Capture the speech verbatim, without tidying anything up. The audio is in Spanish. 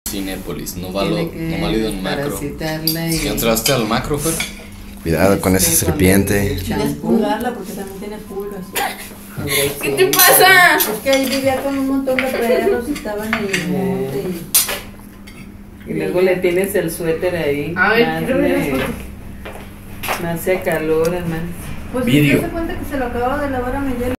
Cinépolis, no valo, Tiene que no válido en macro. parasitarla y- Si entraste al macro, Fer. Cuidado con esa Este, serpiente. con el champú. Despulgarla porque también tiene pulgas. ¿Qué te pasa? Es que ahí vivía con un montón de perros y estaban ahí en el monte y... Y luego le tienes el suéter ahí. Ay, más quiero ver le- las me hace calor, hermano. Pues Vídeo. se cuenta que se lo acababa de lavar a Miguel.